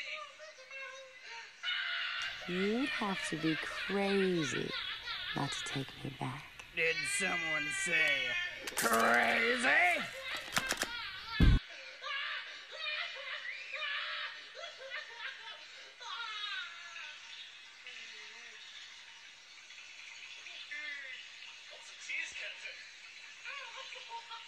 You'd have to be crazy not to take me back. Did someone say crazy? What's a cheese, Captain?